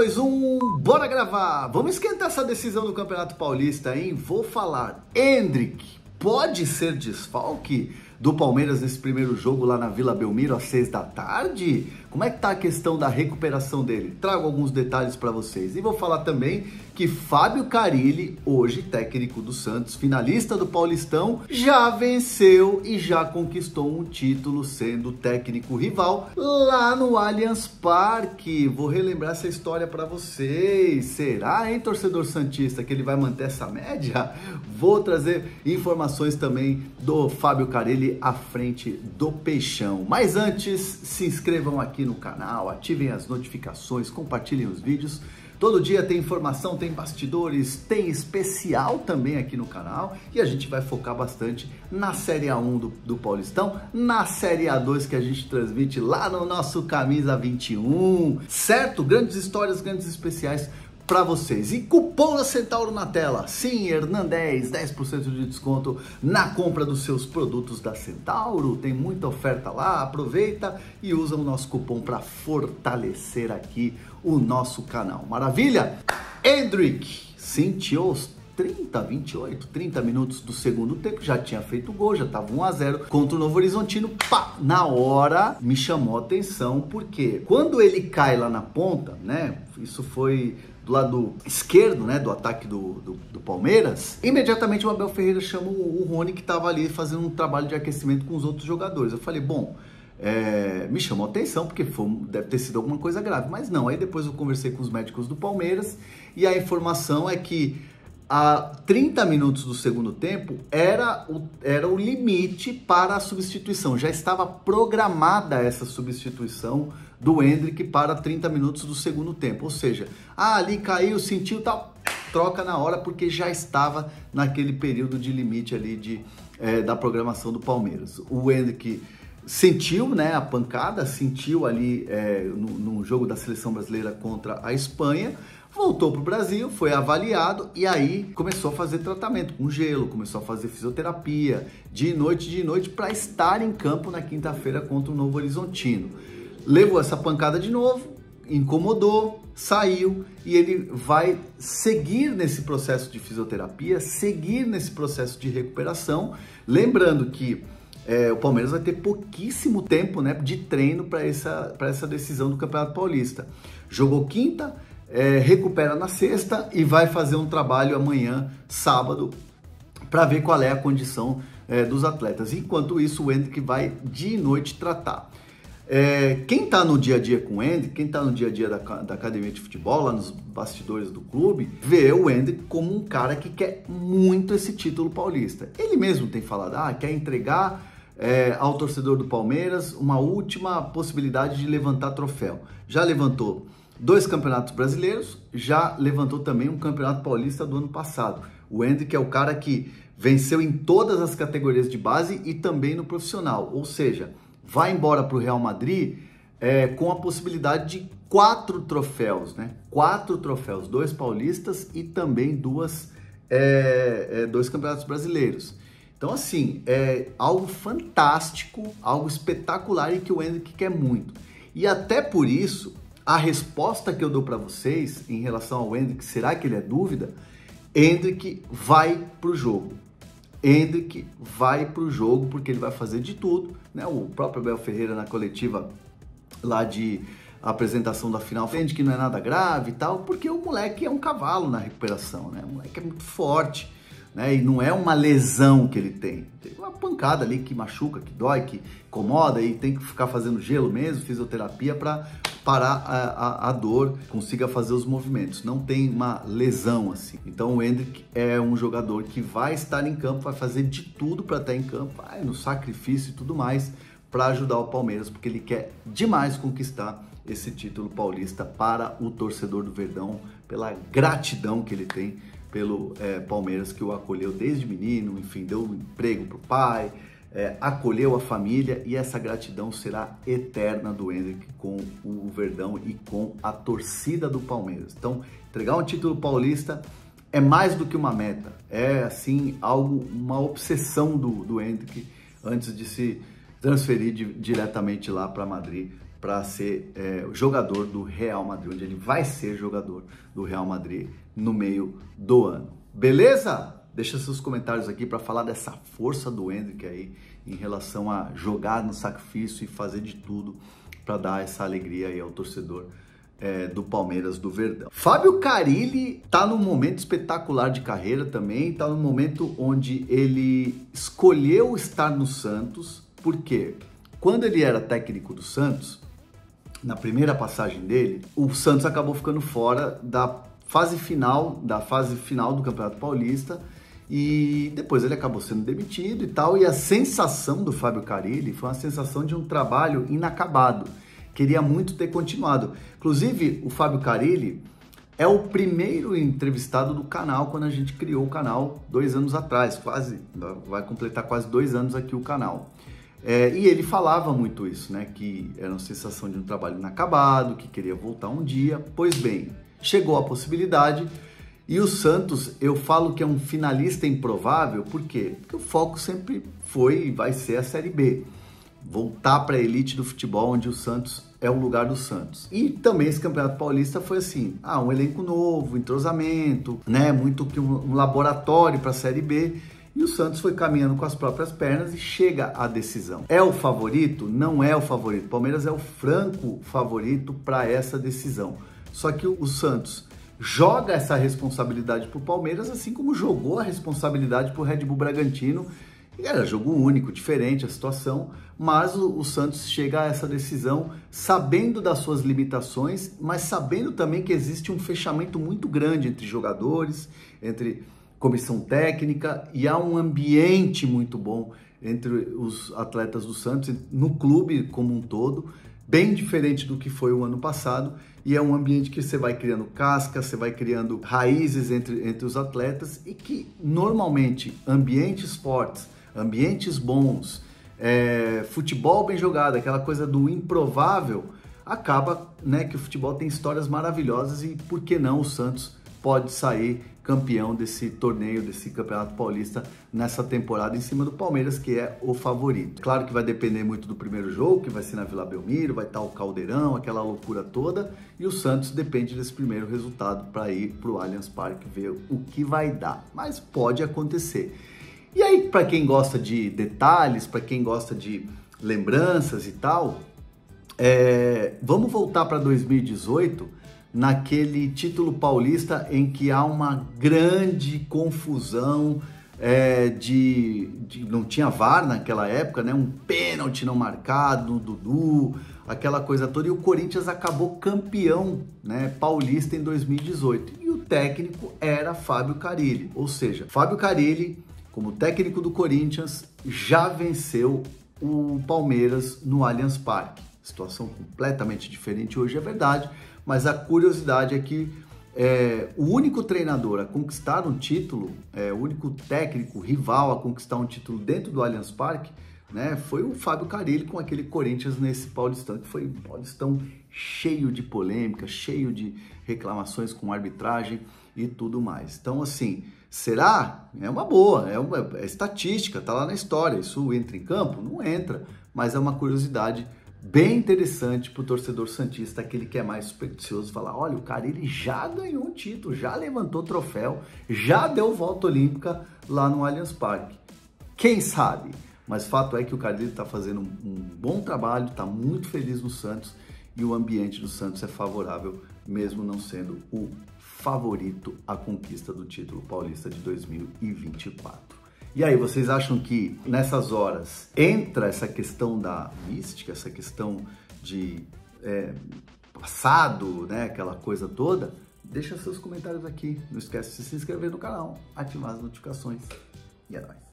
2, 1, bora gravar! Vamos esquentar essa decisão do Campeonato Paulista, hein? Vou falar, Endrick pode ser desfalque do Palmeiras nesse primeiro jogo lá na Vila Belmiro às 6 da tarde? Como é que tá a questão da recuperação dele? Trago alguns detalhes para vocês. E vou falar também que Fábio Carille, hoje técnico do Santos, finalista do Paulistão, já venceu e já conquistou um título sendo técnico rival lá no Allianz Parque. Vou relembrar essa história para vocês. Será, hein, torcedor santista, que ele vai manter essa média? Vou trazer informações também do Fábio Carille à frente do Peixão. Mas antes, se inscrevam aqui no canal, ativem as notificações, compartilhem os vídeos. Todo dia tem informação, tem bastidores, tem especial também aqui no canal e a gente vai focar bastante na Série A1 do Paulistão, na Série A2 que a gente transmite lá no nosso Camisa 21, certo? Grandes histórias, grandes especiais para vocês. E cupom da Centauro na tela. Sim, Hernan10, 10% de desconto na compra dos seus produtos da Centauro. Tem muita oferta lá, aproveita e usa o nosso cupom para fortalecer aqui o nosso canal. Maravilha? Endrick sentiu os 30 minutos do segundo tempo, já tinha feito o gol, já estava 1 a 0 contra o Novo Horizontino. Pá! Na hora me chamou a atenção, porque quando ele cai lá na ponta, né? Isso foi do lado esquerdo, né, do ataque do Palmeiras, imediatamente o Abel Ferreira chama o Rony, que estava ali fazendo um trabalho de aquecimento com os outros jogadores. Eu falei, bom, me chamou a atenção, porque deve ter sido alguma coisa grave, mas não. Aí depois eu conversei com os médicos do Palmeiras e a informação é que a 30 minutos do segundo tempo era o limite para a substituição. Já estava programada essa substituição do Endrick para 30 minutos do segundo tempo. Ou seja, ali caiu, sentiu, tal, troca na hora, porque já estava naquele período de limite ali da programação do Palmeiras. O Endrick sentiu, né, a pancada, sentiu ali no jogo da seleção brasileira contra a Espanha, voltou para o Brasil, foi avaliado e aí começou a fazer tratamento com gelo, começou a fazer fisioterapia de noite para estar em campo na quinta-feira contra o Novo Horizontino. Levou essa pancada de novo, incomodou, saiu e ele vai seguir nesse processo de fisioterapia, seguir nesse processo de recuperação, lembrando que o Palmeiras vai ter pouquíssimo tempo, né, de treino para essa decisão do Campeonato Paulista. Jogou quinta, recupera na sexta e vai fazer um trabalho amanhã, sábado, para ver qual é a condição dos atletas. Enquanto isso, o Endrick vai de noite tratar. Quem está no dia a dia com o Endrick, quem está no dia a dia da academia de futebol, lá nos bastidores do clube, vê o Endrick como um cara que quer muito esse título paulista. Ele mesmo tem falado, quer entregar ao torcedor do Palmeiras uma última possibilidade de levantar troféu. Já levantou 2 campeonatos brasileiros, já levantou também um campeonato paulista do ano passado. O Endrick é o cara que venceu em todas as categorias de base e também no profissional, ou seja, vai embora para o Real Madrid com a possibilidade de 4 troféus, né? 4 troféus, 2 paulistas e também 2 campeonatos brasileiros. Então, assim, é algo fantástico, algo espetacular e que o Endrick quer muito. E até por isso, a resposta que eu dou para vocês em relação ao Endrick, será que ele é dúvida? Endrick vai para o jogo. Endrick vai para o jogo porque ele vai fazer de tudo, né? O próprio Abel Ferreira na coletiva lá de apresentação da final entende que não é nada grave e tal, porque o moleque é um cavalo na recuperação, né? O moleque é muito forte, né? E não é uma lesão que ele tem. Tem uma pancada ali que machuca, que dói, que incomoda e tem que ficar fazendo gelo mesmo, fisioterapia para parar a dor, consiga fazer os movimentos. Não tem uma lesão assim. Então o Endrick é um jogador que vai estar em campo, vai fazer de tudo para estar em campo, vai no sacrifício e tudo mais para ajudar o Palmeiras, porque ele quer demais conquistar esse título paulista para o torcedor do Verdão, pela gratidão que ele tem pelo Palmeiras, que o acolheu desde menino, enfim, deu um emprego para o pai, acolheu a família, e essa gratidão será eterna do Endrick com o Verdão e com a torcida do Palmeiras. Então, entregar um título paulista é mais do que uma meta, é assim uma obsessão do Endrick antes de se transferir diretamente lá para Madrid para ser jogador do Real Madrid, onde ele vai ser jogador do Real Madrid no meio do ano. Beleza? Deixa seus comentários aqui para falar dessa força do Endrick aí em relação a jogar no sacrifício e fazer de tudo para dar essa alegria aí ao torcedor do Palmeiras, do Verdão. Fábio Carille tá num momento espetacular de carreira também, tá num momento onde ele escolheu estar no Santos, porque quando ele era técnico do Santos, na primeira passagem dele, o Santos acabou ficando fora da fase final do Campeonato Paulista, e depois ele acabou sendo demitido e tal, e a sensação do Fábio Carille foi uma sensação de um trabalho inacabado. Queria muito ter continuado. Inclusive, o Fábio Carille é o primeiro entrevistado do canal quando a gente criou o canal 2 anos atrás, vai completar quase 2 anos aqui o canal. E ele falava muito isso, né? Que era uma sensação de um trabalho inacabado, que queria voltar um dia. Pois bem, chegou a possibilidade e o Santos, eu falo que é um finalista improvável, por quê? Porque o foco sempre foi e vai ser a Série B. Voltar para a elite do futebol, onde o Santos é o lugar do Santos. E também esse Campeonato Paulista foi assim, um elenco novo, entrosamento, né? Muito que um laboratório para a Série B. E o Santos foi caminhando com as próprias pernas e chega à decisão. É o favorito? Não é o favorito. O Palmeiras é o franco favorito para essa decisão. Só que o Santos joga essa responsabilidade para o Palmeiras, assim como jogou a responsabilidade para o Red Bull Bragantino. E era jogo único, diferente a situação, mas o Santos chega a essa decisão sabendo das suas limitações, mas sabendo também que existe um fechamento muito grande entre jogadores, entre comissão técnica, e há um ambiente muito bom entre os atletas do Santos, no clube como um todo, bem diferente do que foi o ano passado, e é um ambiente que você vai criando casca, você vai criando raízes entre os atletas, e que normalmente ambientes fortes, ambientes bons, futebol bem jogado, aquela coisa do improvável, acaba, né, que o futebol tem histórias maravilhosas e por que não o Santos pode sair campeão desse torneio, desse Campeonato Paulista nessa temporada em cima do Palmeiras, que é o favorito. Claro que vai depender muito do primeiro jogo, que vai ser na Vila Belmiro, vai estar o Caldeirão, aquela loucura toda, e o Santos depende desse primeiro resultado para ir para o Allianz Parque ver o que vai dar, mas pode acontecer. E aí, para quem gosta de detalhes, para quem gosta de lembranças e tal, vamos voltar para 2018, naquele título paulista em que há uma grande confusão, não tinha VAR naquela época, né? Um pênalti não marcado, Dudu, aquela coisa toda, e o Corinthians acabou campeão, né, paulista em 2018. E o técnico era Fábio Carille, ou seja, Fábio Carille, como técnico do Corinthians, já venceu o Palmeiras no Allianz Parque. Situação completamente diferente hoje, é verdade, mas a curiosidade é que o único treinador a conquistar um título, o único técnico rival a conquistar um título dentro do Allianz Parque, né, foi o Fábio Carille com aquele Corinthians nesse Paulistão, que foi um Paulistão cheio de polêmica, cheio de reclamações com arbitragem e tudo mais. Então, assim, será? É uma boa, é estatística, tá lá na história. Isso entra em campo? Não entra, mas é uma curiosidade bem interessante para o torcedor santista, aquele que é mais supersticioso, falar, olha, o Carille já ganhou um título, já levantou troféu, já deu volta olímpica lá no Allianz Parque. Quem sabe? Mas fato é que o Carille está fazendo um bom trabalho, está muito feliz no Santos e o ambiente do Santos é favorável, mesmo não sendo o favorito à conquista do título paulista de 2024. E aí, vocês acham que nessas horas entra essa questão da mística, essa questão de passado, né, aquela coisa toda? Deixa seus comentários aqui, não esquece de se inscrever no canal, ativar as notificações e é nóis.